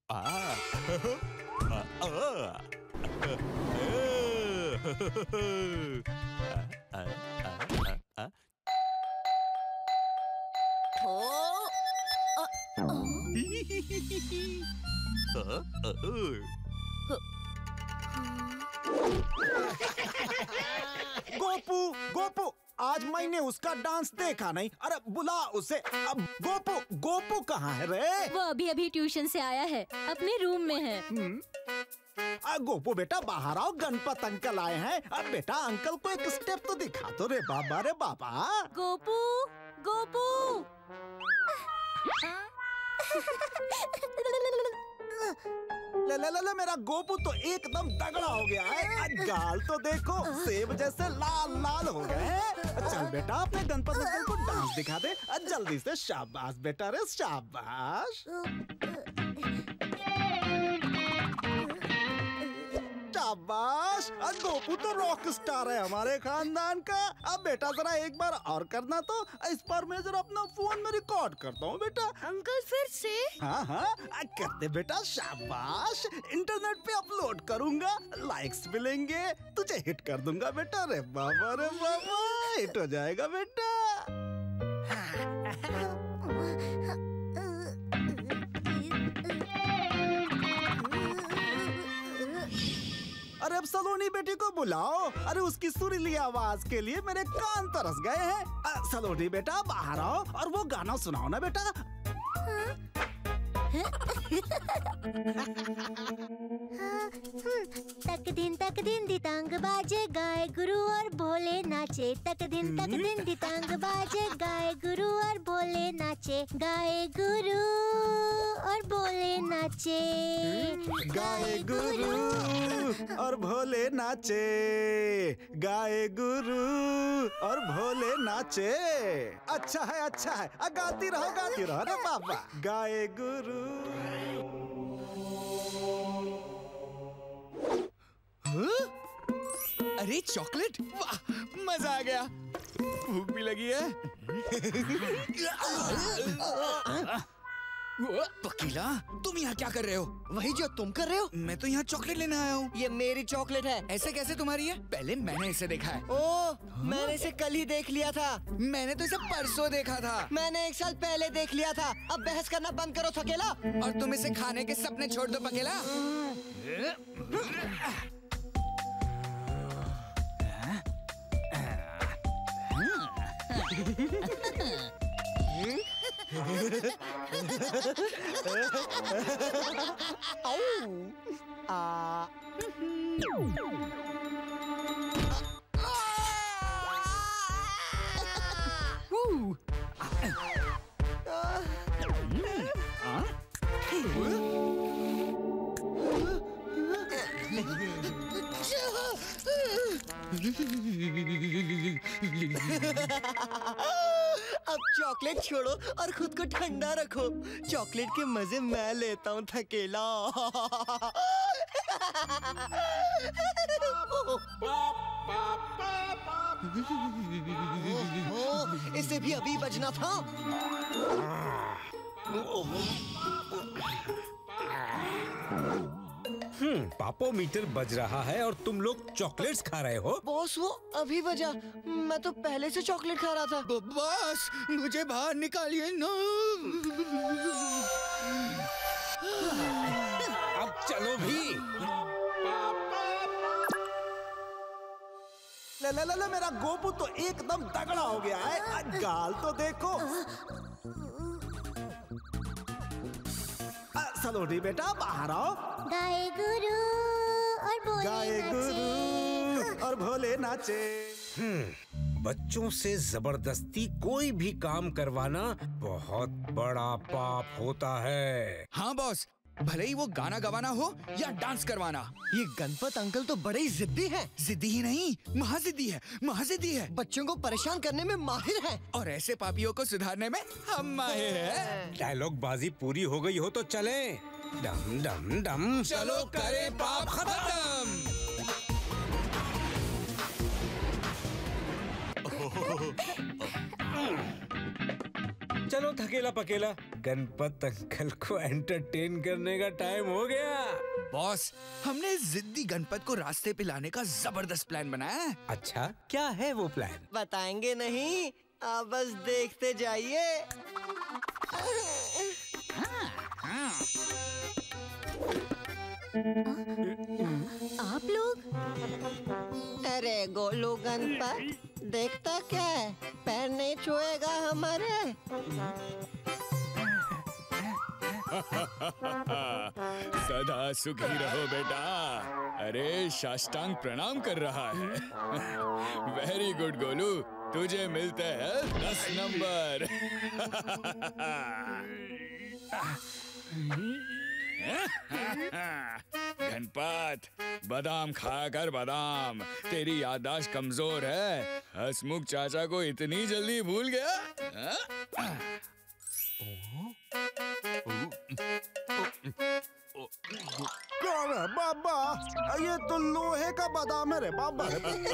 गोपू, गोपू, आज मैंने उसका डांस देखा नहीं। अरे बुला उसे। अब गोपू, गोपू कहाँ है रे? वो अभी ट्यूशन से आया है, अपने रूम में है। गोपू बेटा बाहर आओ, गणपत अंकल आए हैं। अब बेटा अंकल को एक स्टेप तो दिखा दो रे बाबा, रे बाबा। गोपू, गोपू। ले ले ले ले, मेरा गोपू तो एकदम तगड़ा हो गया है। गाल तो देखो सेब जैसे लाल लाल हो गए हैं। चल बेटा अपने गणपत अंकल को डांस दिखा दे जल्दी से। शाबाश बेटा रे, शाबाश शाबाश। गोपू तो रॉक स्टार है हमारे खानदान का। अब बेटा जरा एक बार और करना तो। इस पर मैं जरा अपना फोन में रिकॉर्ड करता हूँ बेटा। अंकल फिर से? हाँ हाँ करते बेटा, शाबाश। इंटरनेट पे अपलोड करूँगा, लाइक्स मिलेंगे, तुझे हिट कर दूंगा बेटा। रे बाबा, रे बाबा, हिट हो जाएगा बेटा। अरे अब सलोनी बेटी को बुलाओ। अरे उसकी सुरीली आवाज के लिए मेरे कान तरस गए हैं। सलोनी बेटा बाहर आओ और वो गाना सुनाओ ना बेटा। तक दिन दितांग बाजे, गाए गुरु और भोले नाचे। तक दिन दितांग बाजे, गाए गुरु और भोले नाचे। गाए गुरु और भोले नाचे। गाए गुरु और भोले नाचे। गाए गुरु और भोले नाचे। अच्छा है, अच्छा है। गाती रहो रे बाबा। गाए गुरु। अरे चॉकलेट, वाह मजा आ गया। भूख भी लगी है। वकीला, तुम यहाँ क्या कर रहे हो? वही जो तुम कर रहे हो। मैं तो यहाँ चॉकलेट लेने आया हूँ। ये मेरी चॉकलेट है। ऐसे कैसे तुम्हारी है? पहले मैंने इसे देखा है। ओह, मैंने इसे कल ही देख लिया था। मैंने तो इसे परसों देखा था। मैंने 1 साल पहले देख लिया था। अब बहस करना बंद करो थकेला। और तुम इसे खाने के सपने छोड़ दो पकेला। अब चॉकलेट छोड़ो और खुद को ठंडा रखो। चॉकलेट के मजे मैं लेता हूँ थकेला। इसे भी अभी बजना था। पापोमीटर बज रहा है और तुम लोग चॉकलेट्स खा रहे हो। बॉस वो अभी बजा, मैं तो पहले से चॉकलेट खा रहा था। बॉस मुझे बाहर निकालिए ना। अब चलो भी। ले ले ले ले, मेरा गोपू तो एकदम तगड़ा हो गया है। गाल तो देखो। सलोनी बेटा बाहर आओ। गाए गुरु और भोले गाए गुरु और भोले नाचे। बच्चों से जबरदस्ती कोई भी काम करवाना बहुत बड़ा पाप होता है। हाँ बॉस, भले ही वो गाना गवाना हो या डांस करवाना। ये गणपत अंकल तो बड़े ही जिद्दी हैं। जिद्दी ही नहीं, महाजिद्दी है, महाजिद्दी है। बच्चों को परेशान करने में माहिर है। और ऐसे पापियों को सुधारने में हम माहिर हैं। डायलॉग बाजी पूरी हो गई हो तो चले। डम डम डम, चलो करें पाप खत्म। चलो थकेला पकेला, गणपत अंकल को एंटरटेन करने का टाइम हो गया। बॉस, हमने जिद्दी गणपत को रास्ते पे लाने का जबरदस्त प्लान बनाया है। अच्छा, क्या है वो प्लान? बताएंगे नहीं, आप बस देखते जाइए। आप लोग? अरे गोलू गणपत, देखता क्या है, पैर नहीं छुएगा हमारे। सदा सुखी रहो बेटा। अरे साष्टांग प्रणाम कर रहा है। वेरी गुड गोलू, तुझे मिलते हैं 10 नंबर। गणपत, बादाम खाकर बादाम, तेरी याददाश्त कमजोर है। हसमुख चाचा को इतनी जल्दी भूल गया? कौन है बाबा? ये तो लोहे का बादाम है रे बाबा।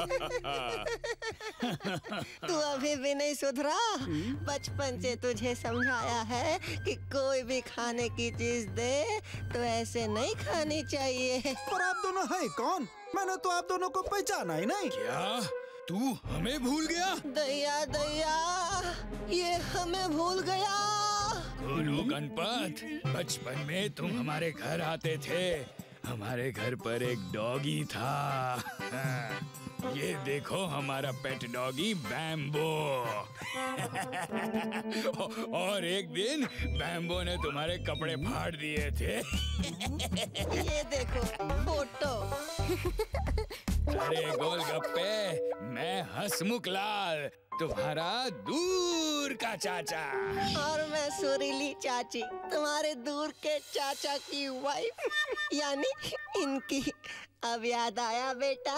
तू अभी भी नहीं सुधरा? बचपन से तुझे समझाया है कि कोई भी खाने की चीज दे तो ऐसे नहीं खानी चाहिए। पर आप दोनों है कौन? मैंने तो आप दोनों को पहचाना ही नहीं। क्या तू हमें भूल गया? दैया दैया, ये हमें भूल गया। गोलू गणपत, बचपन में तुम हमारे घर आते थे। हमारे घर पर एक डॉगी था। ये देखो हमारा पेट डॉगी बैम्बो। और एक दिन बैम्बो ने तुम्हारे कपड़े फाड़ दिए थे। ये देखो फोटो। अरे गोलगप्पे, मैं हसमुख लाल, तुम्हारा दूर का चाचा। और मैं सुरीली चाची, तुम्हारे दूर के चाचा की वाइफ, यानी इनकी। अब याद आया बेटा?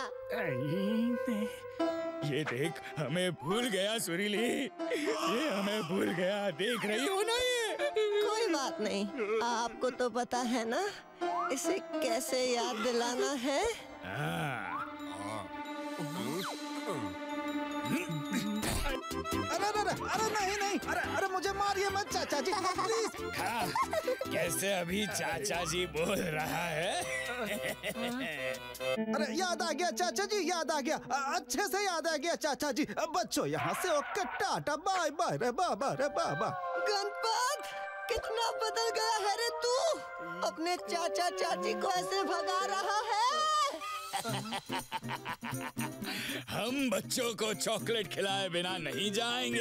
ये देख, हमें भूल गया सुरीली, ये हमें भूल गया। देख रही हो ना ये? कोई बात नहीं, आपको तो पता है ना इसे कैसे याद दिलाना है। अरे अरे अरे नहीं नहीं, अरे मुझे मारिए मत चाचा जी प्लीज। कैसे अभी चाचा जी बोल रहा है? अरे याद आ गया चाचा जी, याद आ गया, अच्छे से याद आ गया चाचा जी। बच्चों यहाँ से ओके, टाटा बाय बाय रे बाबा रे बाबा। गणपत, कितना बदल गया है रे तू। अपने चाचा चाची को ऐसे भगा रहा है। हम बच्चों को चॉकलेट खिलाए बिना नहीं जाएंगे।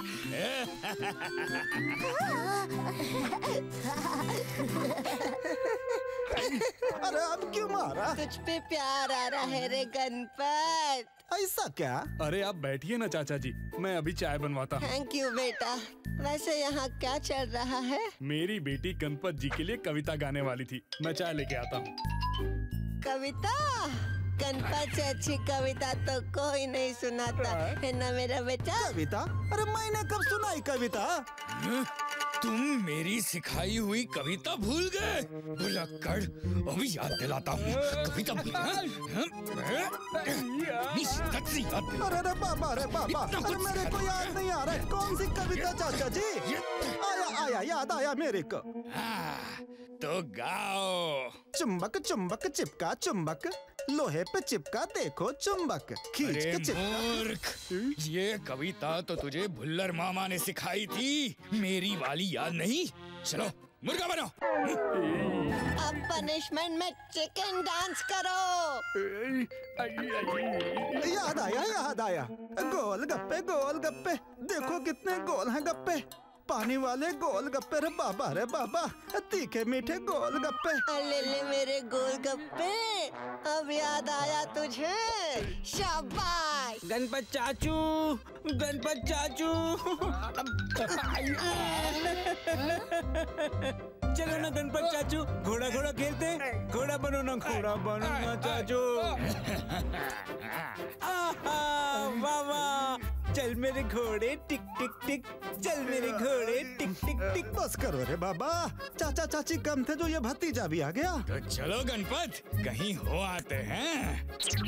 अरे अब क्यों मारा? तुझ पे प्यार आ रहा है रे गणपत। ऐसा क्या? अरे आप बैठिए ना चाचा जी, मैं अभी चाय बनवाता हूँ। थैंक यू बेटा। वैसे यहाँ क्या चल रहा है? मेरी बेटी गणपत जी के लिए कविता गाने वाली थी, मैं चाय लेके आता हूँ। कविता? गणपत से अच्छी कविता तो कोई नहीं सुनाता है ना मेरा बेटा। कविता? अरे मैंने कब सुनाई कविता? तुम मेरी सिखाई हुई कविता भूल गए? भुलक्कड़, अभी याद दिलाता हूँ। कविता भूल गए? अरे अरे बाबा रे बाबा, अरे मेरे को याद नहीं आ रहा है। कौन सी कविता चाचा जी? आया आया, याद आया मेरे को। तो गाओ। चुंबक चुंबक चिपका चुंबक, लोहे पे चिपका देखो चुंबक, खींच के चिपका। मूर्ख, ये कविता तो तुझे भुल्लर मामा ने सिखाई थी, मेरी वाली याद नहीं। चलो मुर्गा बनो। अब पनिशमेंट में चिकन डांस करो। याद आया, याद आया। गोल गप्पे गोल गप्पे, देखो कितने गोल हैं गप्पे। पानी वाले गोल गप्पे रे बाबा, तीखे मीठे गोल गप्पे। ले ले मेरे गोल गप्पे, अब याद आया तुझे। शाबाश। गणपत चाचू, गणपत चाचू। चलो ना गणपत चाचू, घोड़ा घोड़ा खेलते हैं। घोड़ा बनो ना, घोड़ा बनो ना चाचू। वाह वाह, चल मेरे घोड़े टिक टिक टिक, चल मेरे घोड़े टिक टिक टिक। बस करो रे बाबा, चाचा चाची कम थे जो ये भतीजा भी आ गया। तो चलो गणपत, कहीं हो आते हैं।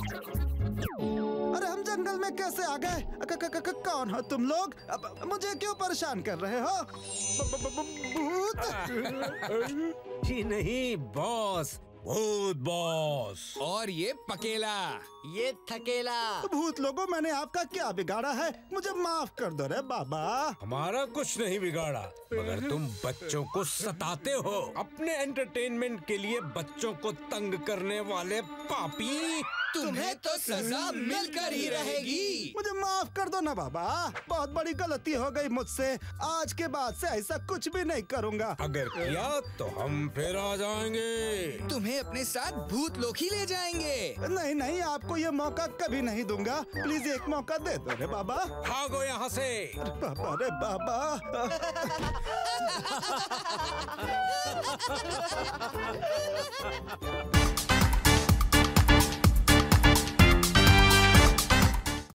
अरे हम जंगल में कैसे आ गए? कौन हो तुम लोग? मुझे क्यों परेशान कर रहे हो? भूत? जी नहीं बॉस, भूत बॉस। और ये पकेला, ये थकेला। भूत लोगों, मैंने आपका क्या बिगाड़ा है? मुझे माफ कर दो रे बाबा। हमारा कुछ नहीं बिगाड़ा, मगर तुम बच्चों को सताते हो। अपने एंटरटेनमेंट के लिए बच्चों को तंग करने वाले पापी। तुम्हें तो सजा मिलकर ही रहेगी। मुझे माफ कर दो ना बाबा, बहुत बड़ी गलती हो गई मुझसे। आज के बाद से ऐसा कुछ भी नहीं करूँगा। अगर किया तो हम फिर आ जाएंगे। तुम्हें अपने साथ भूत लोग ही ले जाएंगे। नहीं नहीं, आपको ये मौका कभी नहीं दूंगा। प्लीज एक मौका दे दो रे बाबा। भागो यहाँ से। अरे बाबा रे बाबा।